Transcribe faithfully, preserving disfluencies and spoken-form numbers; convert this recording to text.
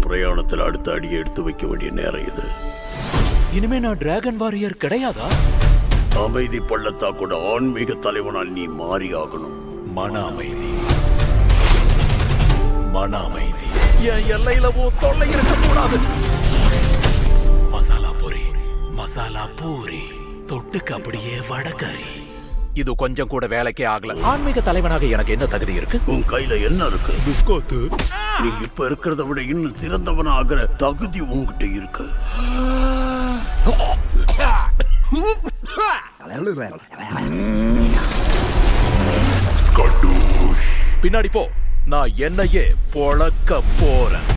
பிரயாணத்தில் அடுத்த அடியை எடுத்து வைக்க வேண்டிய நேரம் இது. இனிமே நான் டிராகன் வாரியர் கிடையாதா? அமைதி பள்ளத்தாக்கோட ஆன்மீக தலைவனால் நீ மாறி ஆகணும். மன அமைதி, மன அமைதி. என் எல்லையில தொல்லை இருக்கக்கூடாது. மசாலா பூரி, மசாலா பூரி, தொட்டுக்கு அப்படியே வடகறி. இது கொஞ்சம் கூட வேலைக்கே ஆகல. ஆன்மீக தலைவனாக எனக்கு என்ன தகுதி இருக்கு? உன் கையில என்ன இருக்கு? பிஸ்கோத்து. நீ இப்ப இருக்கிறத விட இன்னும் சிறந்தவன ஆகிற தகுதி உன்கிட்ட இருக்கு. பின்னாடி போ. நான் என்னையே பொளக்க போறேன்.